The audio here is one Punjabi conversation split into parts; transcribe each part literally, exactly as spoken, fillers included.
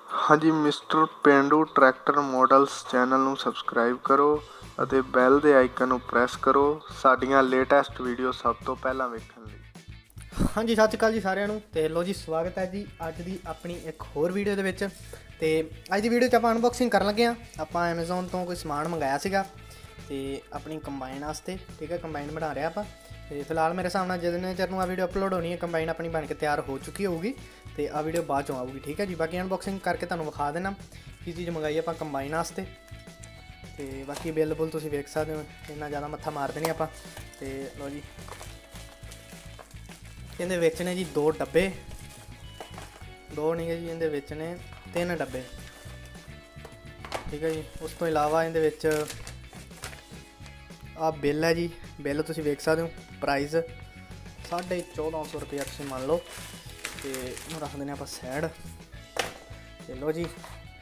हाँ जी mister Pendu tractor models channel ਨੂੰ ਸਬਸਕ੍ਰਾਈਬ ਕਰੋ ਅਤੇ ਬੈਲ ਦੇ ਆਈਕਨ ਨੂੰ ਪ੍ਰੈਸ ਕਰੋ ਸਾਡੀਆਂ ਲੇਟੈਸਟ ਵੀਡੀਓ ਸਭ ਤੋਂ ਪਹਿਲਾਂ ਵੇਖਣ ਲਈ। हाँ जी सत श्रीकाल जी सारिਆਂ ਨੂੰ ਤੇ ਲੋ ਜੀ ਸਵਾਗਤ ਹੈ ਜੀ ਅੱਜ ਦੀ ਆਪਣੀ ਇੱਕ ਹੋਰ ਵੀਡੀਓ ਦੇ ਵਿੱਚ। ਤੇ ਅੱਜ ਦੀ ਵੀਡੀਓ 'ਚ ਆਪਾਂ ਅਨਬਾਕਸਿੰਗ ਕਰਨ ਲੱਗੇ ਹਾਂ। ਆਪਾਂ ਐਮਾਜ਼ੋਨ ਤੋਂ ਕੋਈ ਸਮਾਨ ਮੰਗਾਇਆ ਸੀਗਾ ਤੇ ਆਪਣੀ ਕੰਬਾਈਨ ਵਾਸਤੇ, ਠੀਕ ਹੈ। ਕੰਬਾਈਨ ਬਣਾ ਰਿਹਾ ਆਪਾਂ ਤੇ ਫਿਲਹਾਲ ਮੇਰੇ ਹਿਸਾਬ ਨਾਲ ਜਿੰਨੇ ਚਿਰ ਨੂੰ ਆ ਵੀਡੀਓ ਅਪਲੋਡ ਹੋਣੀ ਹੈ ਕੰਬਾਈਨ ਆਪਣੀ ਬਣ ਕੇ ਤਿਆਰ ਹੋ ਚੁੱਕੀ ਹੋਊਗੀ ਤੇ ਆ ਵੀਡੀਓ ਬਾਅਦ ਚੋਂ ਆਊਗੀ, ਠੀਕ ਹੈ ਜੀ। ਬਾਕੀ ਅਨਬਾਕਸਿੰਗ ਕਰਕੇ ਤੁਹਾਨੂੰ ਵਿਖਾ ਦੇਣਾ ਕੀ ਚੀਜ਼ ਮੰਗਾਈ ਆਪਾਂ ਕੰਬਾਈਨ ਵਾਸਤੇ ਤੇ ਬਾਕੀ ਬਿੱਲ ਬੁੱਲ ਤੁਸੀਂ ਵੇਖ ਸਕਦੇ ਹੋ। ਇੰਨਾ ਜ਼ਿਆਦਾ ਮੱਥਾ ਮਾਰਦੇ ਨਹੀਂ ਆਪਾਂ। ਤੇ ਲੋ ਜੀ ਇਹਦੇ ਵਿੱਚ ਨੇ ਜੀ ਦੋ ਡੱਬੇ, ਦੋ ਨਹੀਂ ਜੀ ਇਹਦੇ ਵਿੱਚ ਨੇ ਤਿੰਨ ਡੱਬੇ, ਠੀਕ ਹੈ ਜੀ। ਉਸ ਤੋਂ ਇਲਾਵਾ ਇਹਦੇ ਵਿੱਚ ਆ ਬਿੱਲ ਹੈ ਜੀ। ਬਿੱਲ ਤੁਸੀਂ ਵੇਖ ਸਕਦੇ ਹੋ। ਪ੍ਰਾਈਸ ਸਾਢੇ ਚੌਦਾਂ ਸੌ ਰੁਪਇਆ ਤੁਸੀਂ ਮੰਨ ਲਓ ਤੇ ਇਹਨੂੰ ਰੱਖ ਦਿੰਦੇ ਆਪਾਂ ਸਾਈਡ। ਤੇ ਲਓ ਜੀ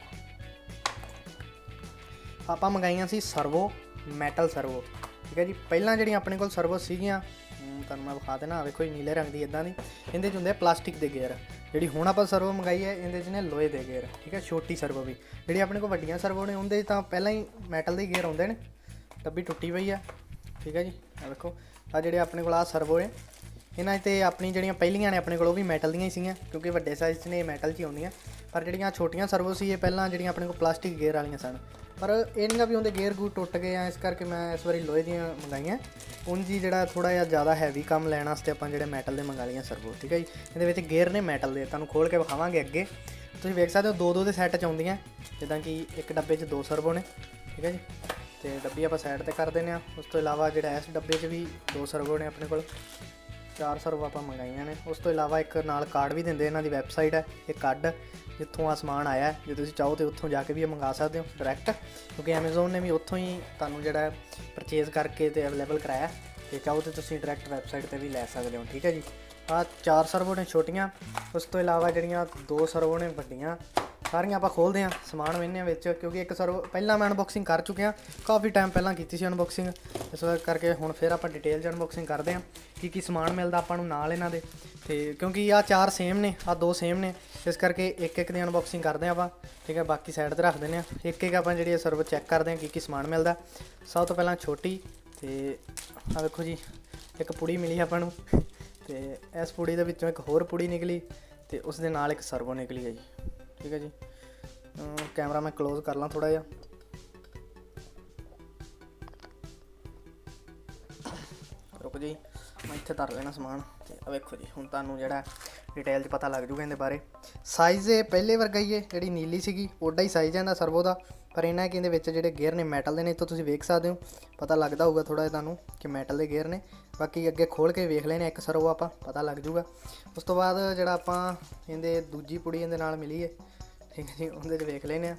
ਆਪਾਂ ਮੰਗਾਈਆਂ ਸੀ ਸਰਵੋ, ਮੈਟਲ ਸਰਵੋ, ਠੀਕ ਹੈ ਜੀ। ਪਹਿਲਾਂ ਜਿਹੜੀਆਂ ਆਪਣੇ ਕੋਲ ਸਰਵੋ ਸੀਗੀਆਂ ਤੁਹਾਨੂੰ ਮੈਂ ਵਿਖਾ ਦੇਣਾ, ਵੇਖੋ ਜੀ ਨੀਲੇ ਰੰਗ ਦੀ ਇੱਦਾਂ ਦੀ, ਇਹਦੇ 'ਚ ਹੁੰਦੇ ਪਲਾਸਟਿਕ ਦੇ ਗੇਅਰ। ਜਿਹੜੀ ਹੁਣ ਆਪਾਂ ਸਰਵੋ ਮੰਗਾਈ ਹੈ ਇਹਦੇ 'ਚ ਨੇ ਲੋਹੇ ਦੇ ਗੇਅਰ, ਠੀਕ ਹੈ। ਛੋਟੀ ਸਰਵੋ ਵੀ ਜਿਹੜੀ ਆਪਣੇ ਕੋਲ ਵੱਡੀਆਂ ਸਰਵੋ ਨੇ ਉਹਦੇ 'ਚ ਤਾਂ ਪਹਿਲਾਂ ਹੀ ਮੈਟਲ ਦੇ ਗੇਅਰ ਆਉਂਦੇ ਨੇ। ਡੱਬੀ ਟੁੱਟੀ ਪਈ ਆ, ਠੀਕ ਹੈ ਜੀ। ਆ ਵੇਖੋ ਆ ਜਿਹੜੇ ਆਪਣੇ ਕੋਲ ਆ ਸਰਵੋ ਹੈ ਇਹਨਾਂ 'ਚ ਤੇ ਆਪਣੀ ਜਿਹੜੀਆਂ ਪਹਿਲੀਆਂ ਨੇ ਆਪਣੇ ਕੋਲ ਉਹ ਵੀ ਮੈਟਲ ਦੀਆਂ ਹੀ ਸੀਗੀਆਂ ਕਿਉਂਕਿ ਵੱਡੇ ਸਾਈਜ਼ 'ਚ ਨੇ ਮੈਟਲ 'ਚ ਹੀ ਆਉਂਦੀਆਂ। ਪਰ ਜਿਹੜੀਆਂ ਛੋਟੀਆਂ ਸਰਵੋ ਸੀ ਇਹ ਪਹਿਲਾਂ ਜਿਹੜੀਆਂ ਆਪਣੇ ਕੋਲ ਪਲਾਸਟਿਕ ਗੇਅਰ ਵਾਲੀਆਂ ਸਨ, ਪਰ ਇਹਨਾਂ ਵੀ ਉਹਦੇ ਗੇਅਰ ਗੂਰ ਟੁੱਟ ਗਏ ਆ, ਇਸ ਕਰਕੇ ਮੈਂ ਇਸ ਵਾਰੀ ਲੋਹੇ ਦੀਆਂ ਮੰਗਾਈਆਂ। ਉਂਝ ਹੀ ਜਿਹੜਾ ਥੋੜ੍ਹਾ ਜਿਹਾ ਜ਼ਿਆਦਾ ਹੈਵੀ ਕੰਮ ਲੈਣ ਵਾਸਤੇ ਆਪਾਂ ਜਿਹੜੇ ਮੈਟਲ ਦੇ ਮੰਗਾ ਲਈਆਂ ਸਰਵੋ, ਠੀਕ ਹੈ ਜੀ। ਇਹਦੇ ਵਿੱਚ ਗੇਅਰ ਨੇ ਮੈਟਲ ਦੇ, ਤੁਹਾਨੂੰ ਖੋਲ੍ਹ ਕੇ ਵਿਖਾਵਾਂਗੇ ਅੱਗੇ। ਤੁਸੀਂ ਵੇਖ ਸਕਦੇ ਹੋ ਦੋ ਦੋ ਦੇ ਸੈੱਟ 'ਚ ਆਉਂਦੀਆਂ, ਜਿੱਦਾਂ ਕਿ ਇੱਕ ਡੱਬੇ 'ਚ ਦੋ ਸਰਵੋ ਨੇ, ਠੀਕ ਹੈ ਜੀ। ਅਤੇ ਡੱਬੀ ਆਪਾਂ ਸਾਈਡ 'ਤੇ ਕਰ ਦਿੰਦੇ ਹਾਂ। ਉਸ ਤੋਂ ਇਲਾਵਾ ਜਿਹੜਾ ਇਸ ਡੱਬੇ 'ਚ ਵੀ ਦੋ ਸਰਵੋ ਨੇ ਆਪਣੇ ਕੋਲ, ਚਾਰ ਸਰਵੋ ਆਪਾਂ ਮੰਗਾਈਆਂ ਨੇ। ਉਸ ਤੋਂ ਇਲਾਵਾ ਇੱਕ ਨਾਲ ਕਾਰਡ ਵੀ ਦਿੰਦੇ, ਇਹਨਾਂ ਦੀ ਵੈਬਸਾਈਟ ਹੈ ਇਹ ਕਾਰਡ ਜਿੱਥੋਂ ਆ ਸਮਾਨ ਆਇਆ। ਜੇ ਤੁਸੀਂ ਚਾਹੋ ਤਾਂ ਉੱਥੋਂ ਜਾ ਕੇ ਵੀ ਇਹ ਮੰਗਾ ਸਕਦੇ ਹੋ ਡਾਇਰੈਕਟ, ਕਿਉਂਕਿ ਐਮਾਜ਼ੋਨ ਨੇ ਵੀ ਉੱਥੋਂ ਹੀ ਤੁਹਾਨੂੰ ਜਿਹੜਾ ਪਰਚੇਜ਼ ਕਰਕੇ ਅਤੇ ਅਵੇਲੇਬਲ ਕਰਾਇਆ। ਅਤੇ ਚਾਹੋ ਤਾਂ ਤੁਸੀਂ ਡਾਇਰੈਕਟ ਵੈਬਸਾਈਟ 'ਤੇ ਵੀ ਲੈ ਸਕਦੇ ਹੋ, ਠੀਕ ਹੈ ਜੀ। ਆਹ ਚਾਰ ਸਰਵੋ ਨੇ ਛੋਟੀਆਂ, ਉਸ ਤੋਂ ਇਲਾਵਾ ਜਿਹੜੀਆਂ ਦੋ ਸਰਵੋ ਨੇ ਵੱਡੀਆਂ। ਸਾਰੀਆਂ ਆਪਾਂ ਖੋਲ੍ਹਦੇ ਹਾਂ, ਸਮਾਨ ਵੇਖਦੇ ਹਾਂ ਵਿੱਚ, ਕਿਉਂਕਿ ਇੱਕ ਸਰਵੋ ਪਹਿਲਾਂ ਮੈਂ ਅਨਬਾਕਸਿੰਗ ਕਰ ਚੁੱਕਿਆ, ਕਾਫੀ ਟਾਈਮ ਪਹਿਲਾਂ ਕੀਤੀ ਸੀ ਅਨਬਾਕਸਿੰਗ। ਇਸ ਕਰਕੇ ਹੁਣ ਫਿਰ ਆਪਾਂ ਡਿਟੇਲ 'ਚ ਅਨਬਾਕਸਿੰਗ ਕਰਦੇ ਹਾਂ ਕੀ ਕੀ ਸਮਾਨ ਮਿਲਦਾ ਆਪਾਂ ਨੂੰ ਨਾਲ ਇਹਨਾਂ ਦੇ। ਅਤੇ ਕਿਉਂਕਿ ਆਹ ਚਾਰ ਸੇਮ ਨੇ, ਆਹ ਦੋ ਸੇਮ ਨੇ, ਇਸ ਕਰਕੇ ਇੱਕ ਇੱਕ ਦੀ ਅਨਬਾਕਸਿੰਗ ਕਰਦੇ ਹਾਂ ਆਪਾਂ, ਠੀਕ ਹੈ। ਬਾਕੀ ਸਾਈਡ 'ਤੇ ਰੱਖ ਦਿੰਦੇ ਹਾਂ। ਇੱਕ ਇੱਕ ਆਪਾਂ ਜਿਹੜੀ ਸਰਵੋ ਚੈੱਕ ਕਰਦੇ ਹਾਂ ਕੀ ਕੀ ਸਮਾਨ ਮਿਲਦਾ। ਸਭ ਤੋਂ ਪਹਿਲਾਂ ਛੋਟੀ, ਅਤੇ ਆਹ ਵੇਖੋ ਜੀ ਇੱਕ ਪੁੜੀ ਮਿਲੀ ਆਪਾਂ ਨੂੰ, ਅਤੇ ਇਸ ਪੁੜੀ ਦੇ ਵਿੱਚੋਂ ਇੱਕ ਹੋਰ ਪੁੜੀ ਨਿਕਲੀ ਅਤੇ ਉਸ ਦੇ ਨਾਲ ਇੱਕ ਸਰਵੋ ਨਿਕਲੀ ਹੈ ਜੀ, ਠੀਕ ਹੈ ਜੀ। ਕੈਮਰਾ ਮੈਂ ਕਲੋਜ਼ ਕਰ ਲਾਂ ਥੋੜ੍ਹਾ ਜਿਹਾ। ਰੁਕ ਜੀ ਮੈਂ ਇੱਥੇ ਧਰ ਲੈਣਾ ਸਮਾਨ। ਅਤੇ ਆ ਵੇਖੋ ਜੀ ਹੁਣ ਤੁਹਾਨੂੰ ਜਿਹੜਾ ਡਿਟੇਲ 'ਚ ਪਤਾ ਲੱਗ ਜੂਗਾ ਇਹਦੇ ਬਾਰੇ। ਸਾਈਜ਼ ਇਹ ਪਹਿਲੇ ਵਰਗਾ ਹੀ ਹੈ, ਜਿਹੜੀ ਨੀਲੀ ਸੀਗੀ ਉੱਡਾ ਹੀ ਸਾਈਜ਼ ਹੈ ਇਹਦਾ ਸਰਵੋ ਦਾ, ਪਰ ਇਹਨਾਂ ਕਿ ਇਹਦੇ ਵਿੱਚ ਜਿਹੜੇ ਗੇਅਰ ਨੇ ਮੈਟਲ ਦੇ ਨੇ। ਇੱਥੋਂ ਤੁਸੀਂ ਵੇਖ ਸਕਦੇ ਹੋ, ਪਤਾ ਲੱਗਦਾ ਹੋਊਗਾ ਥੋੜ੍ਹਾ ਜਿਹਾ ਤੁਹਾਨੂੰ ਕਿ ਮੈਟਲ ਦੇ ਗੇਅਰ ਨੇ। ਬਾਕੀ ਅੱਗੇ ਖੋਲ੍ਹ ਕੇ ਵੇਖ ਲੈਣੇ ਇੱਕ ਸਰਵੋ ਆਪਾਂ, ਪਤਾ ਲੱਗ ਜੂਗਾ। ਉਸ ਤੋਂ ਬਾਅਦ ਜਿਹੜਾ ਆਪਾਂ ਇਹਦੇ ਦੂਜੀ ਪੁੜੀ ਇਹਦੇ ਨਾਲ ਮਿਲੀ ਹੈ, ਠੀਕ ਹੈ ਜੀ, ਉਹਦੇ 'ਚ ਵੇਖ ਲੈਂਦੇ ਹਾਂ।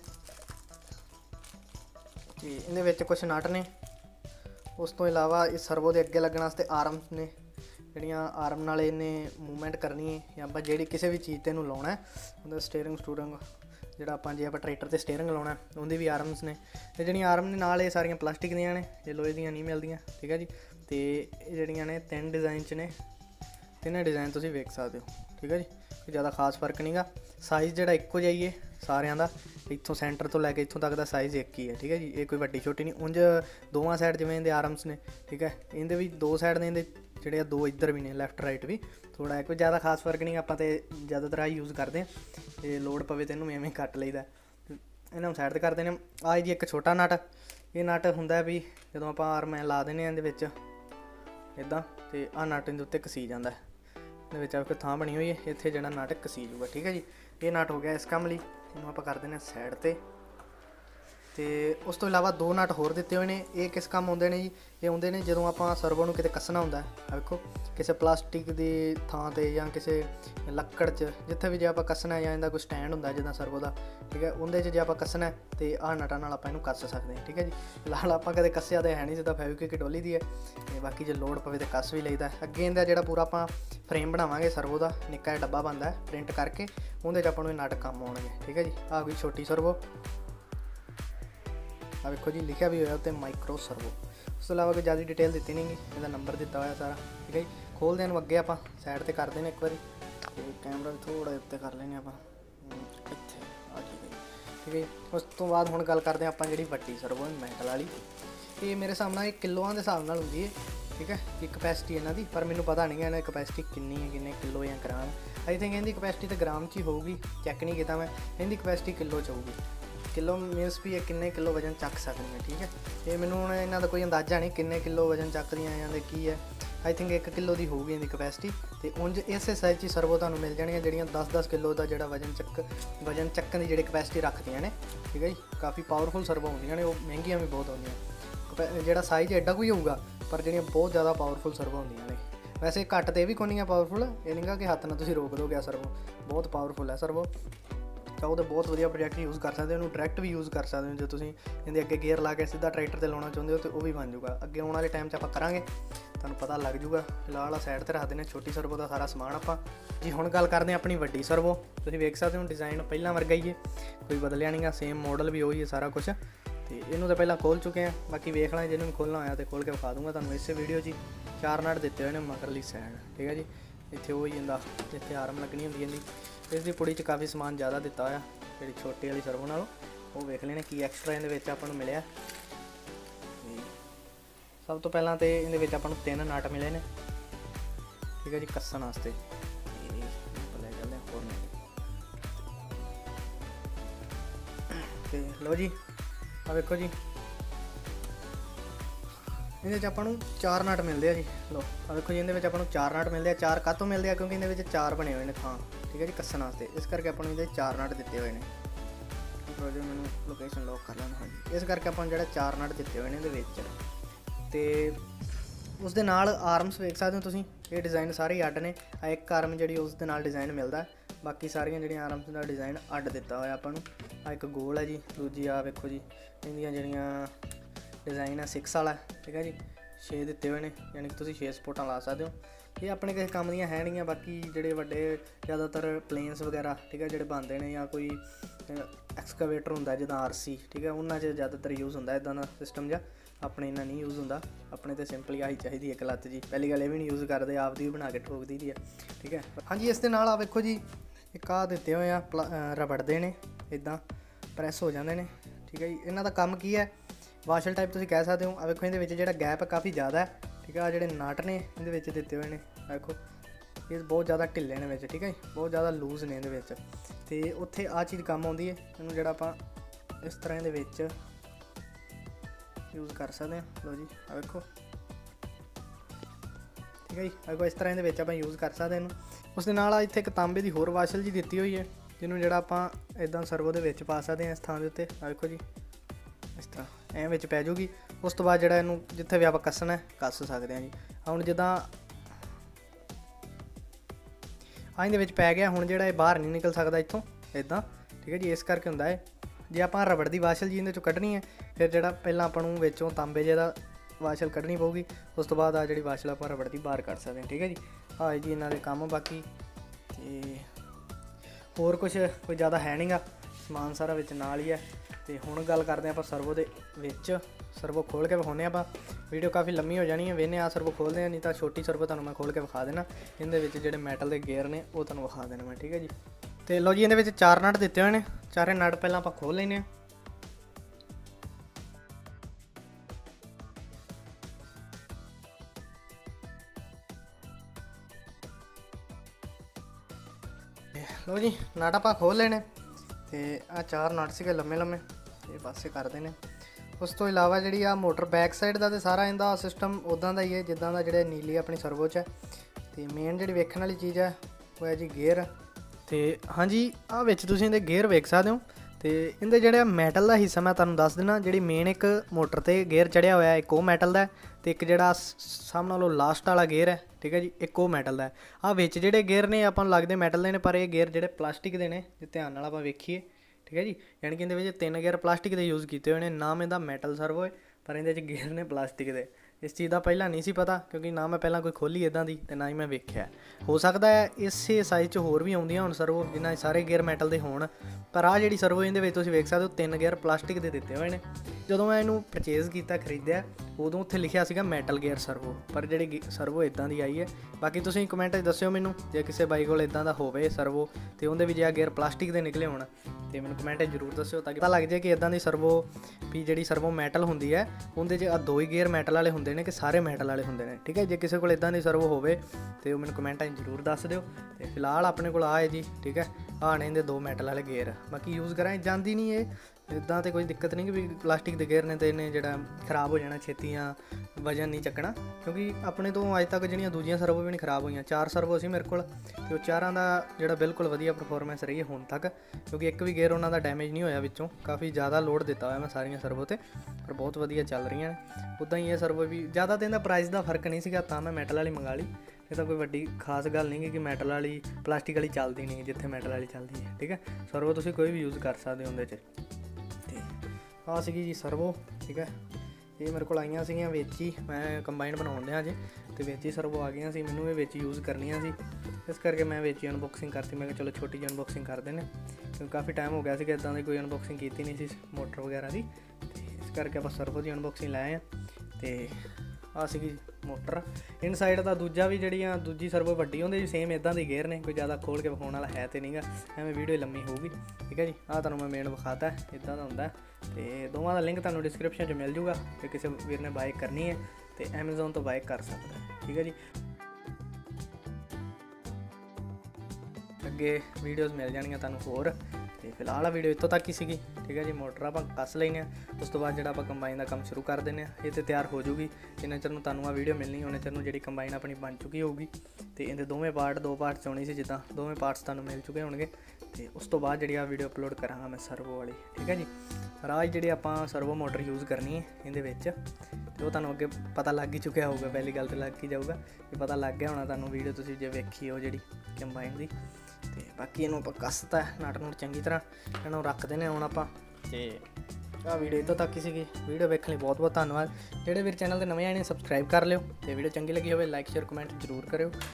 ਅਤੇ ਇਹਦੇ ਵਿੱਚ ਕੁਛ ਨਟ ਨੇ। ਉਸ ਤੋਂ ਇਲਾਵਾ ਇਸ ਸਰਵੋ ਦੇ ਅੱਗੇ ਲੱਗਣ ਵਾਸਤੇ ਆਰਮਸ ਨੇ, ਜਿਹੜੀਆਂ ਆਰਮ ਨਾਲ ਇਹਨੇ ਮੂਵਮੈਂਟ ਕਰਨੀ ਹੈ ਜਾਂ ਆਪਾਂ ਜਿਹੜੀ ਕਿਸੇ ਵੀ ਚੀਜ਼ 'ਤੇ ਇਹਨੂੰ ਲਾਉਣਾ ਉਹਦਾ ਸਟੇਅਰਿੰਗ ਸਟੂਰਿੰਗ, ਜਿਹੜਾ ਆਪਾਂ ਜੇ ਆਪਾਂ ਟਰੈਕਟਰ 'ਤੇ ਸਟੇਅਰਿੰਗ ਲਾਉਣਾ ਉਹਦੀ ਵੀ ਆਰਮਸ ਨੇ। ਅਤੇ ਜਿਹੜੀਆਂ ਆਰਮ ਦੇ ਨਾਲ ਇਹ ਸਾਰੀਆਂ ਪਲਾਸਟਿਕ ਦੀਆਂ ਨੇ, ਇਹ ਲੋਹੇ ਦੀਆਂ ਨਹੀਂ ਮਿਲਦੀਆਂ, ਠੀਕ ਹੈ ਜੀ। ਅਤੇ ਇਹ ਜਿਹੜੀਆਂ ਨੇ ਤਿੰਨ ਡਿਜ਼ਾਈਨ 'ਚ ਨੇ, ਤਿੰਨੇ ਡਿਜ਼ਾਈਨ ਤੁਸੀਂ ਵੇਖ ਸਕਦੇ ਹੋ, ਠੀਕ ਹੈ ਜੀ। ਕੋਈ ਜ਼ਿਆਦਾ ਖਾਸ ਫਰਕ ਨਹੀਂ ਗਾ। ਸਾਈਜ਼ ਜਿਹੜਾ ਇੱਕੋ ਜਿਹਾ ਹੀ ਹੈ ਸਾਰਿਆਂ ਦਾ, ਇੱਥੋਂ ਸੈਂਟਰ ਤੋਂ ਲੈ ਕੇ ਇੱਥੋਂ ਤੱਕ ਦਾ ਸਾਈਜ਼ ਇੱਕ ਹੀ ਹੈ, ਠੀਕ ਹੈ ਜੀ। ਇਹ ਕੋਈ ਵੱਡੀ ਛੋਟੀ ਨਹੀਂ। ਉਂਝ ਦੋਵਾਂ ਸਾਈਡ ਜਿਵੇਂ ਇਹਦੇ ਆਰਮਸ ਨੇ, ਠੀਕ ਹੈ, ਇਹਦੇ ਵੀ ਦੋ ਸਾਈਡ ਨੇ, ਇਹਦੇ ਜਿਹੜੇ ਆ ਦੋ ਇੱਧਰ ਵੀ ਨੇ, ਲੈਫਟ ਰਾਈਟ ਵੀ ਥੋੜ੍ਹਾ ਕੋਈ ਜ਼ਿਆਦਾ ਖਾਸ ਫਰਕ ਨਹੀਂ। ਆਪਾਂ ਤਾਂ ਜ਼ਿਆਦਾਤਰ ਆਹ ਯੂਜ਼ ਕਰਦੇ ਹਾਂ ਅਤੇ ਲੋੜ ਪਵੇ ਤਾਂ ਇਹਨੂੰ ਐਵੇਂ ਕੱਟ ਲਈਦਾ। ਇਹਨਾਂ ਨੂੰ ਸਾਈਡ 'ਤੇ ਕਰਦੇ ਨੇ। ਆਹ ਜੀ ਇੱਕ ਛੋਟਾ ਨਟ, ਇਹ ਨਟ ਹੁੰਦਾ ਵੀ ਜਦੋਂ ਆਪਾਂ ਆਰਮ ਲਾ ਦਿੰਦੇ ਹਾਂ ਇਹਦੇ ਵਿੱਚ ਇੱਦਾਂ, ਅਤੇ ਆਹ ਨਟ ਇਹਦੇ ਉੱਤੇ ਘਸੀ ਜਾਂਦਾ। ਇਹਦੇ ਵਿੱਚ ਆ ਕੋਈ ਥਾਂ ਬਣੀ ਹੋਈ ਹੈ, ਇੱਥੇ ਜਿਹੜਾ ਨਟ ਘਸੀ ਜੂਗਾ, ਠੀਕ ਹੈ ਜੀ। ਇਹ ਨਟ ਹੋ ਗਿਆ ਇਸ ਕੰਮ ਲਈ, ਇਹਨੂੰ ਆਪਾਂ ਕਰ ਦਿੰਦੇ ਹਾਂ ਸਾਈਡ 'ਤੇ। ਅਤੇ ਉਸ ਤੋਂ ਇਲਾਵਾ ਦੋ ਨਟ ਹੋਰ ਦਿੱਤੇ ਹੋਏ ਨੇ। ਇਹ ਕਿਸ ਕੰਮ ਆਉਂਦੇ ਨੇ ਜੀ? ਇਹ ਆਉਂਦੇ ਨੇ ਜਦੋਂ ਆਪਾਂ ਸਰਵੋ ਨੂੰ ਕਿਤੇ ਕੱਸਣਾ ਹੁੰਦਾ, ਵੇਖੋ ਕਿਸੇ ਪਲਾਸਟਿਕ ਦੀ ਥਾਂ 'ਤੇ ਜਾਂ ਕਿਸੇ ਲੱਕੜ 'ਚ, ਜਿੱਥੇ ਵੀ ਜੇ ਆਪਾਂ ਕੱਸਣਾ, ਜਾਂ ਇਹਦਾ ਕੋਈ ਸਟੈਂਡ ਹੁੰਦਾ ਜਿੱਦਾਂ ਸਰਵੋ ਦਾ, ਠੀਕ ਹੈ, ਉਹਦੇ 'ਚ ਜੇ ਆਪਾਂ ਕੱਸਣਾ ਅਤੇ ਆਹ ਨਟਾਂ ਨਾਲ ਆਪਾਂ ਇਹਨੂੰ ਕੱਸ ਸਕਦੇ ਹਾਂ, ਠੀਕ ਹੈ ਜੀ। ਫਿਲਹਾਲ ਆਪਾਂ ਕਦੇ ਕੱਸਿਆ ਤਾਂ ਹੈ ਨਹੀਂ, ਜਿੱਦਾਂ ਫੈਵਿਕਵਿਕ ਡੋਲੀ ਦੀ ਹੈ। ਅਤੇ ਬਾਕੀ ਜੇ ਲੋੜ ਪਵੇ ਤਾਂ ਕੱਸ ਵੀ ਲਈਦਾ। ਅੱਗੇ ਇਹਦਾ ਜਿਹੜਾ ਪੂਰਾ ਆਪਾਂ ਫਰੇਮ ਬਣਾਵਾਂਗੇ ਸਰਵੋ ਦਾ, ਨਿੱਕਾ ਜਿਹਾ ਡੱਬਾ ਬਣਦਾ ਪ੍ਰਿੰਟ ਕਰਕੇ, ਉਹਦੇ 'ਚ ਆਪਾਂ ਨੂੰ ਇਹ ਨਟ ਕੰਮ ਆਉਣਗੇ, ਠੀਕ ਹੈ ਜੀ। ਆਹ ਕੋਈ ਛੋਟੀ ਸਰਵੋ, ਆ ਵੇਖੋ ਜੀ ਲਿਖਿਆ ਵੀ ਹੋਇਆ ਉੱਤੇ ਮਾਈਕਰੋ ਸਰਵੋ। ਉਸ ਤੋਂ ਇਲਾਵਾ ਕੋਈ ਜ਼ਿਆਦਾ ਡਿਟੇਲ ਦਿੱਤੀ ਨਹੀਂ ਗੀ, ਇਹਦਾ ਨੰਬਰ ਦਿੱਤਾ ਹੋਇਆ ਸਾਰਾ, ਠੀਕ ਹੈ ਜੀ। ਖੋਲ੍ਹਦੇ ਨੂੰ ਅੱਗੇ ਆਪਾਂ ਸਾਈਡ 'ਤੇ ਕਰਦੇ ਨੇ ਇੱਕ ਵਾਰੀ, ਅਤੇ ਕੈਮਰਾ ਵੀ ਥੋੜ੍ਹਾ ਉੱਤੇ ਕਰ ਲੈਂਦੇ ਆਪਾਂ ਇੱਥੇ, ਆ ਠੀਕ ਹੈ। ठीक है। उस तो बाद हुण गल करते हैं आपां जिहड़ी वड्डी सर्वो मैटल वाली। ये मेरे हिसाब नाल किलोआं दे हिसाब नाल हुंदी है, ठीक है, कि कैपेसिटी इन्हां दी, पर मैनूं पता नहीं है इन्हां दी कैपेसिटी किन्नी है, किन्ने किलो या ग्राम। आई थिंक इहदी कैपेसिटी तो ग्राम च ही होगी, चैक नहीं किया मैं। इहदी कैपेसिटी किलो च होगी। किलो मीनस भी ये किन्ने किलो वजन चक सकदी है, ठीक है। ये मैनूं हुण इन्हां दा कोई अंदाजा नहीं किन्ने किलो वजन चकदियां या दे की है। आई थिंक एक किलो की होगी इहदी कैपेसिटी। तो उंज इस साइज की सर्वो तुहानूं मिल जाणियां जिहड़ियां दस दस किलो का जिहड़ा वजन चक वजन चक्कण की जिहड़ी कैपेसिटी रखदियां ने, ठीक है जी। काफ़ी पावरफुल सर्वो होंदियां ने, वो महंगियां भी बहुत होंदियां। जिहड़ा साइज एडा कोई होऊगा, पर जिहड़ियां बहुत ज़्यादा पावरफुल सर्वो होंदियां ने। वैसे घट तो भी कोई नहीं पावरफुल, ये नहीं कि हत्थ नाल तुसीं रोक दोगे सर्वो, बहुत पावरफुल है सर्वो। चाहो तो बहुत वधिया प्रोजेक्ट यूज़ कर सकते हो, डायरैक्ट भी यूज़ कर सकते हो। जो तुसीं इहदे अगे गेयर ला के सीधा ट्रैक्टर ते लाउणा चाहुंदे हो तो वो भी बन जूगा। अगे आउण वाले टाइम 'च आपां करांगे, तुहानूं पता लग जूगा। फिलहाल साइड ते रख देने छोटी सर्वो का सारा समान आपां जी। हुण गल करदे अपनी वड्डी सर्वो। तुसीं वेख सकदे हो डिज़ाइन पहिलां वर्गा ही है, कोई बदलिया नहीं गा, सेम मॉडल भी वही है सारा कुछ। तो इनू तो पहला खोल चुके हैं, बाकी वेख लांगे जिन्होंने खोलना होया तो खोल के विखा दूँगा तुहानूं इस वीडियो जी। चार नट दिते हुए ने मगरली साइड, ठीक है जी। इत्थे हो जांदा जिथे आर्म लगनी होंदी इहदी। इसकी पुड़ी च काफ़ी समान ज़्यादा दिता होया जी छोटी वाली सर्वो नालों। वो वेख लेने की एक्सट्रा इहदे विच आपां नूं मिलिया। सब तो पहलां तो इहदे विच आपां नूं तीन नट मिले ने, ठीक है जी, कस्सण वास्ते। ते लो जी आ वेखो जी, इहदे च आपां नूं चार नट मिलते हैं जी। लो आ वेखो जी, इहदे विच आपां नूं चार नट मिलते हैं। चार कातों मिलते हैं क्योंकि इहदे विच चार बने हुए हैं थां, ठीक है जी, कस्सण वास्ते। इस करके आपां नूं इहदे चार नट दिते हुए हैं। जो मैनूं लोकेशन लॉक कर लेना, हाँ जी। इस करके आपां जिहड़ा चार नट दिते हुए हैं इहदे विच। ते उस दे नाल आर्म्स वेख सकदे हो तुसीं, ये डिज़ाइन सारे ही अड्ड ने। आ एक आर्म जिहड़ी उस दे नाल डिज़ाइन मिलदा है, बाकी सारियां जिहड़ियां आर्म्स दा डिज़ाइन अड्ड दिता होया आपां नूं। आ एक गोल है जी, दूजी आ वेखो जी इहदियां जिहड़ियां डिज़ाइन है सिक्स वाला, ठीक है जी। छे दिते हुए हैं, यानी कि तुसीं छे सपोर्टां ला सकदे हो। ये अपने किसी काम दियां है नहीं। बाकी जिहड़े वड्डे ज़्यादातर प्लेन्स वगैरह, ठीक है, जिहड़े बनदे ने या कोई एक्सकावेटर हुंदा जिद्दां आर सी, ठीक है, उन्हां च ज़्यादातर यूज़ हुंदा इदां दा सिस्टम जिहा। अपने इन्ना नहीं यूज़ हुंदा, अपने तो सिंपली आई चाहिदी एक लत्त जी। पहली गल ये भी नहीं यूज़ करदे, आप दी भी बना के ठोक दी दी है, ठीक है। हाँ जी, इस दे नाल आ वेखो जी एक आ दिते हुए आ रबड़ दे ने, इदां प्रैस हो जांदे ने, ठीक है जी। इन्हां दा काम की है, वाशल टाइप तुसीं कह सकदे हो। आ वेखो इहदे विच जिहड़ा गैप है काफ़ी ज़्यादा है, ठीक है। आ जिहड़े नट ने इहदे विच दिते हुए ने, देखो ये बहुत ज़्यादा ढिले ने विच, ठीक है, बहुत ज़्यादा लूज ने इहदे विच। ते उत्थे आ चीज़ काम आउंदी है, इहनूं जिहड़ा आपां इस तरह इहदे विच यूज़ कर सकते हैं। लो जी आ वेखो, ठीक है जी। अगो इस तरह इहदे विच आपां यूज़ कर सकते हैं। उस दे नाल इत्थे एक तांबे दी होर वाशल जी दित्ती हुई है, जिन्हों जिहड़ा आपां इदां सर्वो दे विच पा सकते हैं इस थां दे उत्ते। आ वेखो जी इस तरह ਐਂ ਵਿੱਚ ਪੈ ਜੂਗੀ। ਉਸ ਤੋਂ ਬਾਅਦ ਜਿਹੜਾ ਇਹਨੂੰ ਜਿੱਥੇ ਵੀ ਆਪਾਂ ਕੱਸਣਾ ਕੱਸ ਸਕਦੇ ਹਾਂ ਜੀ। ਹੁਣ ਜਿੱਦਾਂ ਆ ਇਹਦੇ ਵਿੱਚ ਪੈ ਗਿਆ, ਹੁਣ ਜਿਹੜਾ ਇਹ ਬਾਹਰ ਨਹੀਂ ਨਿਕਲ ਸਕਦਾ ਇੱਥੋਂ ਇੱਦਾਂ, ਠੀਕ ਹੈ ਜੀ। ਇਸ ਕਰਕੇ ਹੁੰਦਾ ਹੈ ਜੇ ਆਪਾਂ ਰਬੜ ਦੀ ਵਾਸ਼ਲ ਜੀ ਇਹਦੇ 'ਚੋਂ ਕੱਢਣੀ ਹੈ, ਫਿਰ ਜਿਹੜਾ ਪਹਿਲਾਂ ਆਪਾਂ ਨੂੰ ਵਿੱਚੋਂ ਤਾਂਬੇ ਜਿਹੇ ਦਾ ਵਾਸ਼ਲ ਕੱਢਣੀ ਪਊਗੀ। ਉਸ ਤੋਂ ਬਾਅਦ ਆ ਜਿਹੜੀ ਵਾਸ਼ਲ ਆਪਾਂ ਰਬੜ ਦੀ ਬਾਹਰ ਕੱਢ ਸਕਦੇ ਹਾਂ, ਠੀਕ ਹੈ ਜੀ। ਹਾਂ ਜੀ ਇਹਨਾਂ ਦੇ ਕੰਮ। ਬਾਕੀ ਤੇ ਹੋਰ ਕੁਛ ਕੋਈ ਜ਼ਿਆਦਾ ਹੈ ਨਹੀਂ ਗਾ, ਸਮਾਨ ਸਾਰਾ ਵਿੱਚ ਨਾਲ ਹੀ ਹੈ। ਤੇ ਹੁਣ ਗੱਲ ਕਰਦੇ ਆਪਾਂ ਸਰਵੋ ਦੇ ਵਿੱਚ। ਸਰਵੋ ਖੋਲ੍ਹ ਕੇ ਵਿਖਾਉਂਦੇ ਆਪਾਂ। ਵੀਡੀਓ ਕਾਫੀ ਲੰਮੀ ਹੋ ਜਾਣੀ ਹੈ, ਵੇਖਦੇ ਆ ਸਰਵੋ ਖੋਲ੍ਹਦੇ ਆ, ਨਹੀਂ ਤਾਂ ਛੋਟੀ ਸਰਵੋ ਤੁਹਾਨੂੰ ਮੈਂ ਖੋਲ੍ਹ ਕੇ ਵਿਖਾ ਦੇਣਾ। ਇਹਦੇ ਵਿੱਚ ਜਿਹੜੇ ਮੈਟਲ ਦੇ ਗੇਅਰ ਨੇ ਉਹ ਤੁਹਾਨੂੰ ਵਿਖਾ ਦੇਣਾ ਮੈਂ, ਠੀਕ ਹੈ ਜੀ। ਤੇ ਲਓ ਜੀ ਇਹਦੇ ਵਿੱਚ ਚਾਰ ਨਟ ਦਿੱਤੇ ਹੋਏ ਨੇ। ਚਾਰੇ ਨਟ ਪਹਿਲਾਂ ਆਪਾਂ ਖੋਲ੍ਹ ਲੈਂਦੇ ਹਾਂ। ਲਓ ਜੀ ਨਟ ਆਪਾਂ ਖੋਲ੍ਹ ਲੈਣੇ। ਤੇ ਆ ਚਾਰ ਨਟ ਸੀਗੇ ਲੰਮੇ ਲੰਮੇ, ਇਹ ਪਾਸੇ ਕਰਦੇ ਨੇ। ਉਸ ਤੋਂ ਇਲਾਵਾ ਜਿਹੜੀ ਆ ਮੋਟਰ ਬੈਕ ਸਾਈਡ ਦਾ ਤੇ ਸਾਰਾ ਇਹਦਾ ਸਿਸਟਮ ਉੱਦਾਂ ਦਾ ਹੀ ਹੈ ਜਿੱਦਾਂ ਦਾ ਜਿਹੜੇ ਨੀਲੀ ਆਪਣੀ ਸਰਵੋ 'ਚ ਹੈ। ਤੇ ਮੇਨ ਜਿਹੜੀ ਵੇਖਣ ਵਾਲੀ ਚੀਜ਼ ਹੈ ਉਹ ਹੈ ਜੀ ਗੇਅਰ। ਤੇ ਹਾਂਜੀ ਆ ਵਿੱਚ ਤੁਸੀਂ ਇਹਦੇ ਗੇਅਰ ਵੇਖ ਸਕਦੇ ਹੋ। ਤੇ ਇਹਦੇ ਜਿਹੜਾ ਮੈਟਲ ਦਾ ਹਿੱਸਾ ਮੈਂ ਤੁਹਾਨੂੰ ਦੱਸ ਦਿੰਦਾ, ਜਿਹੜੀ ਮੇਨ ਇੱਕ ਮੋਟਰ 'ਤੇ ਗੇਅਰ ਚੜ੍ਹਿਆ ਹੋਇਆ ਇੱਕ ਉਹ ਮੈਟਲ ਦਾ, ਅਤੇ ਇੱਕ ਜਿਹੜਾ ਸਾਹਮਣੇ ਨਾਲੋਂ ਲਾਸਟ ਵਾਲਾ ਗੇਅਰ ਹੈ, ਠੀਕ ਹੈ ਜੀ, ਇੱਕ ਉਹ ਮੈਟਲ ਦਾ। ਆਹ ਵਿੱਚ ਜਿਹੜੇ ਗੇਅਰ ਨੇ ਆਪਾਂ ਨੂੰ ਲੱਗਦੇ ਮੈਟਲ ਦੇ ਨੇ, ਪਰ ਇਹ ਗੇਅਰ ਜਿਹੜੇ ਪਲਾਸਟਿਕ ਦੇ ਨੇ, ਜੇ ਧਿਆਨ ਨਾਲ ਆਪਾਂ ਵੇਖੀਏ, ਠੀਕ ਹੈ ਜੀ। ਯਾਨੀ ਕਿ ਇਹਦੇ ਵਿੱਚ ਤਿੰਨ ਗੇਅਰ ਪਲਾਸਟਿਕ ਦੇ ਯੂਜ਼ ਕੀਤੇ ਹੋਏ ਨੇ। ਨਾਮ ਇਹਦਾ ਮੈਟਲ ਸਰਵੋ ਹੈ, ਪਰ ਇਹਦੇ 'ਚ ਗੇਅਰ ਨੇ ਪਲਾਸਟਿਕ ਦੇ। ਇਸ ਚੀਜ਼ ਦਾ ਪਹਿਲਾਂ ਨਹੀਂ ਸੀ ਪਤਾ, ਕਿਉਂਕਿ ਨਾ ਮੈਂ ਪਹਿਲਾਂ ਕੋਈ ਖੋਲ੍ਹੀ ਇੱਦਾਂ ਦੀ ਅਤੇ ਨਾ ਹੀ ਮੈਂ ਵੇਖਿਆ। ਹੋ ਸਕਦਾ ਹੈ ਇਸੇ ਸਾਈਜ਼ 'ਚ ਹੋਰ ਵੀ ਆਉਂਦੀਆਂ ਹੁਣ ਸਰਵੋ ਜਿਨ੍ਹਾਂ 'ਚ ਸਾਰੇ ਗੇਅਰ ਮੈਟਲ ਦੇ ਹੋਣ, ਪਰ ਆਹ ਜਿਹੜੀ ਸਰਵੋ ਇਹਦੇ ਵਿੱਚ ਤੁਸੀਂ ਵੇਖ ਸਕਦੇ ਹੋ ਤਿੰਨ ਗੇਅਰ ਪਲਾਸਟਿਕ ਦੇ ਦਿੱਤੇ ਹੋਏ ਨੇ। ਜਦੋਂ ਮੈਂ ਇਹਨੂੰ ਪਰਚੇਜ਼ ਕੀਤਾ, ਖਰੀਦਿਆ, ਉਦੋਂ ਉੱਥੇ ਲਿਖਿਆ ਸੀਗਾ ਮੈਟਲ ਗੇਅਰ ਸਰਵੋ, ਪਰ ਜਿਹੜੀ ਸਰਵੋ ਇਦਾਂ ਦੀ ਆਈ ਹੈ। ਬਾਕੀ ਤੁਸੀਂ ਕਮੈਂਟ 'ਚ ਦੱਸਿਓ ਮੈਨੂੰ ਜੇ ਕਿਸੇ ਬਾਈ ਕੋਲ ਇਦਾਂ ਦਾ ਹੋਵੇ ਸਰਵੋ ਅਤੇ ਉਹਦੇ ਵਿੱਚ ਆ ਗੇਅਰ ਪਲਾਸਟਿਕ ਦੇ ਨਿਕਲੇ ਹੋਣ, ਅਤੇ ਮੈਨੂੰ ਕਮੈਂਟ 'ਚ ਜ਼ਰੂਰ ਦੱਸਿਓ ਤਾਂ ਕਿ ਪਤਾ ਲੱਗ ਜਾਏ ਕਿ ਇਦਾਂ ਦੀ ਸਰਵੋ ਵੀ ਜਿਹੜੀ ਸਰਵੋ ਮੈਟਲ ਹੁੰਦੀ ਹੈ ਉਹਦੇ 'ਚ ਆ ਦੋ ਹੀ ਗੇਅਰ ਮੈਟਲ ਵਾਲੇ ਹੁੰਦੇ ਨੇ ਕਿ ਸਾਰੇ ਮੈਟਲ ਵਾਲੇ ਹੁੰਦੇ ਨੇ, ਠੀਕ ਹੈ। ਜੇ ਕਿਸੇ ਕੋਲ ਇਦਾਂ ਦੀ ਸਰਵੋ ਹੋਵੇ ਅਤੇ ਉਹ ਮੈਨੂੰ ਕਮੈਂਟਾਂ 'ਚ ਜ਼ਰੂਰ ਦੱਸ ਦਿਓ। ਅਤੇ ਫਿਲਹਾਲ ਆਪਣੇ ਕੋਲ ਆ ਹੈ ਜੀ, ਠੀਕ ਹੈ, ਆਹ ਨੇ ਇਹਦੇ ਦੋ ਮੈਟਲ ਵਾਲੇ ਗੇਅਰ। ਬਾਕੀ ਯੂਜ਼ ਕਰਾਂ ਜਾਂਦੀ ਨਹੀਂ ਇਹ ਇੱਦਾਂ ਤਾਂ ਕੋਈ ਦਿੱਕਤ ਨਹੀਂ ਕਿ ਵੀ ਪਲਾਸਟਿਕ ਦੇ ਗੇਅਰ ਨੇ ਅਤੇ ਇਹਨੇ ਜਿਹੜਾ ਖਰਾਬ ਹੋ ਜਾਣਾ ਛੇਤੀ ਜਾਂ ਵਜਨ ਨਹੀਂ ਚੱਕਣਾ, ਕਿਉਂਕਿ ਆਪਣੇ ਤੋਂ ਅੱਜ ਤੱਕ ਜਿਹੜੀਆਂ ਦੂਜੀਆਂ ਸਰਵੋ ਵੀ ਨਹੀਂ ਖਰਾਬ ਹੋਈਆਂ। ਚਾਰ ਸਰਵੋ ਸੀ ਮੇਰੇ ਕੋਲ ਅਤੇ ਉਹ ਚਾਰਾਂ ਦਾ ਜਿਹੜਾ ਬਿਲਕੁਲ ਵਧੀਆ ਪਰਫੋਰਮੈਂਸ ਰਹੀ ਹੈ ਹੁਣ ਤੱਕ, ਕਿਉਂਕਿ ਇੱਕ ਵੀ ਗੇਅਰ ਉਹਨਾਂ ਦਾ ਡੈਮੇਜ ਨਹੀਂ ਹੋਇਆ ਵਿੱਚੋਂ। ਕਾਫੀ ਜ਼ਿਆਦਾ ਲੋਡ ਦਿੱਤਾ ਹੋਇਆ ਮੈਂ ਸਾਰੀਆਂ ਸਰਵੋ 'ਤੇ, ਪਰ ਬਹੁਤ ਵਧੀਆ ਚੱਲ ਰਹੀਆਂ ਨੇ। ਉੱਦਾਂ ਹੀ ਇਹ ਸਰਵੋ ਵੀ ਜ਼ਿਆਦਾ ਤਾਂ ਇਹਦਾ ਪ੍ਰਾਈਸ ਦਾ ਫਰਕ ਨਹੀਂ ਸੀਗਾ, ਤਾਂ ਮੈਂ ਮੈਟਲ ਵਾਲੀ ਮੰਗਾ ਲਈ। ਇਹ ਤਾਂ ਕੋਈ ਵੱਡੀ ਖਾਸ ਗੱਲ ਨਹੀਂ ਕਿ ਮੈਟਲ ਵਾਲੀ ਪਲਾਸਟਿਕ ਵਾਲੀ ਚੱਲਦੀ ਨਹੀਂ ਜਿੱਥੇ ਮੈਟਲ ਵਾਲੀ ਚੱਲਦੀ ਹੈ, ਠੀਕ ਹੈ। ਸਰਵੋ ਤੁਸੀਂ ਕੋਈ ਵੀ ਯੂਜ਼ ਕਰ ਸਕਦੇ ਹੋ ਉਹਦੇ 'ਚ। ਅਤੇ ਆਹ ਸੀਗੀ ਜੀ ਸਰਵੋ, ਠੀਕ ਹੈ। ਇਹ ਮੇਰੇ ਕੋਲ ਆਈਆਂ ਸੀਗੀਆਂ ਵਿੱਚ ਹੀ, ਮੈਂ ਕੰਬਾਈਨ ਬਣਾਉਣ ਦਿਆਂ ਜੇ, ਅਤੇ ਵਿੱਚ ਹੀ ਸਰਵੋ ਆ ਗਈਆਂ ਸੀ। ਮੈਨੂੰ ਇਹ ਵਿੱਚ ਯੂਜ਼ ਕਰਨੀਆਂ ਸੀ, ਇਸ ਕਰਕੇ ਮੈਂ ਵਿੱਚ ਹੀ ਅਨਬੋਕਸਿੰਗ ਕਰਤੀ। ਮੈਂ ਕਿਹਾ ਚਲੋ ਛੋਟੀ ਜਿਹੀ ਅਨਬੋਕਸਿੰਗ ਕਰ ਦਿੰਦੇ, ਕਿਉਂਕਿ ਕਾਫੀ ਟਾਈਮ ਹੋ ਗਿਆ ਸੀ ਕਿ ਇੱਦਾਂ ਦੀ ਕੋਈ ਅਨਬੋਕਸਿੰਗ ਕੀਤੀ ਨਹੀਂ ਸੀ ਮੋਟਰ ਵਗੈਰਾ ਦੀ, ਅਤੇ ਇਸ ਕਰਕੇ ਆਪਾਂ ਸਰਵੋ ਦੀ ਅਨਬੋਕਸਿੰਗ ਲੈ ਆਏ ਹਾਂ। ਅਤੇ ਆਹ ਸੀਗੀ ਮੋਟਰ। ਇਨਸਾਈਡ ਦਾ ਦੂਜਾ ਵੀ ਜਿਹੜੀਆਂ ਦੂਜੀ ਸਰਵੋ ਵੱਡੀ ਹੁੰਦੀ ਜੀ ਸੇਮ ਇੱਦਾਂ ਦੇ ਗੇਅਰ ਨੇ, ਕੋਈ ਜ਼ਿਆਦਾ ਖੋਲ੍ਹ ਕੇ ਵਿਖਾਉਣ ਵਾਲਾ ਹੈ ਤਾਂ ਨਹੀਂਗਾ, ਐਵੇਂ ਵੀਡੀਓ ਲੰਮੀ ਹੋਊਗੀ, ਠੀਕ ਹੈ ਜੀ। ਆਹ ਤੁਹਾਨੂੰ ਮੈਂ ਮੇਨ ਵਿਖਾਤਾ ਇੱਦਾਂ ਦਾ ਹੁੰਦਾ, ਅਤੇ ਦੋਵਾਂ ਦਾ ਲਿੰਕ ਤੁਹਾਨੂੰ ਡਿਸਕ੍ਰਿਪਸ਼ਨ 'ਚ ਮਿਲ ਜੂਗਾ। ਜੇ ਕਿਸੇ ਵੀਰ ਨੇ ਬਾਏ ਕਰਨੀ ਹੈ ਅਤੇ ਐਮਾਜ਼ੋਨ ਤੋਂ ਬਾਏ ਕਰ ਸਕਦਾ, ਠੀਕ ਹੈ ਜੀ। ਅੱਗੇ ਵੀਡੀਓਜ਼ ਮਿਲ ਜਾਣਗੀਆਂ ਤੁਹਾਨੂੰ ਹੋਰ। ਅਤੇ ਫਿਲਹਾਲ ਆ ਵੀਡੀਓ ਇੱਥੋਂ ਤੱਕ ਹੀ ਸੀਗੀ, ਠੀਕ ਹੈ ਜੀ। ਮੋਟਰ ਆਪਾਂ ਕੱਸ ਲੈਂਦੇ ਹਾਂ, ਉਸ ਤੋਂ ਬਾਅਦ ਜਿਹੜਾ ਆਪਾਂ ਕੰਬਾਈਨ ਦਾ ਕੰਮ ਸ਼ੁਰੂ ਕਰ ਦਿੰਦੇ ਹਾਂ। ਇਹ ਤਾਂ ਤਿਆਰ ਹੋ ਜੂਗੀ ਜਿੰਨੇ ਚਿਰ ਨੂੰ ਤੁਹਾਨੂੰ ਆ ਵੀਡੀਓ ਮਿਲਣੀ, ਉਹਨੇ ਚਿਰ ਨੂੰ ਜਿਹੜੀ ਕੰਬਾਈਨ ਆਪਣੀ ਬਣ ਚੁੱਕੀ ਹੋਊਗੀ। ਅਤੇ ਇਹਦੇ ਦੋਵੇਂ ਪਾਰਟ ਦੋ ਪਾਰਟਸ ਆਉਣੀ ਸੀ, ਜਿੱਦਾਂ ਦੋਵੇਂ ਪਾਰਟਸ ਤੁਹਾਨੂੰ ਮਿਲ ਚੁੱਕੇ ਹੋਣਗੇ। ਅਤੇ ਉਸ ਤੋਂ ਬਾਅਦ ਜਿਹੜੀ ਆ ਵੀਡੀਓ ਅਪਲੋਡ ਕਰਾਂਗਾ ਮੈਂ ਸਰਵੋ ਵਾਲੀ, ਠੀਕ ਹੈ ਜੀ। ਰਾਜ ਜਿਹੜੀ ਆਪਾਂ ਸਰਵੋ ਮੋਟਰ ਯੂਜ਼ ਕਰਨੀ ਹੈ ਇਹਦੇ ਵਿੱਚ, ਅਤੇ ਉਹ ਤੁਹਾਨੂੰ ਅੱਗੇ ਪਤਾ ਲੱਗ ਹੀ ਚੁੱਕਿਆ ਹੋਊਗਾ। ਪਹਿਲੀ ਗੱਲ ਤਾਂ ਲੱਗ ਹੀ ਜਾਊਗਾ ਕਿ ਪਤਾ ਲੱਗ ਗਿਆ ਹੋਣਾ ਤੁਹਾਨੂੰ ਵੀਡੀਓ ਤੁਸੀਂ ਜੇ ਵੇਖੀ ਉਹ ਜਿਹੜੀ ਕੰਬਾਈਨ ਦੀ। ਅਤੇ ਬਾਕੀ ਇਹਨੂੰ ਆਪਾਂ ਕੱਸਤਾ ਨਟ ਨੂਟ ਚੰਗੀ ਤਰ੍ਹਾਂ, ਇਹਨੂੰ ਰੱਖ ਦਿੰਦੇ ਹੁਣ ਆਪਾਂ। ਅਤੇ ਆਹ ਵੀਡੀਓ ਇੱਥੋਂ ਤੱਕ ਹੀ ਸੀਗੀ। ਵੀਡੀਓ ਵੇਖਣ ਲਈ ਬਹੁਤ ਬਹੁਤ ਧੰਨਵਾਦ। ਜਿਹੜੇ ਵੀਰ ਚੈਨਲ 'ਤੇ ਨਵੇਂ ਆਏ ਨੇ ਸਬਸਕ੍ਰਾਈਬ ਕਰ ਲਿਓ, ਅਤੇ ਵੀਡੀਓ ਚੰਗੀ ਲੱਗੀ ਹੋਵੇ ਲਾਈਕ ਸ਼ੇਅਰ ਕਮੈਂਟ ਜ਼ਰੂਰ ਕਰਿਓ।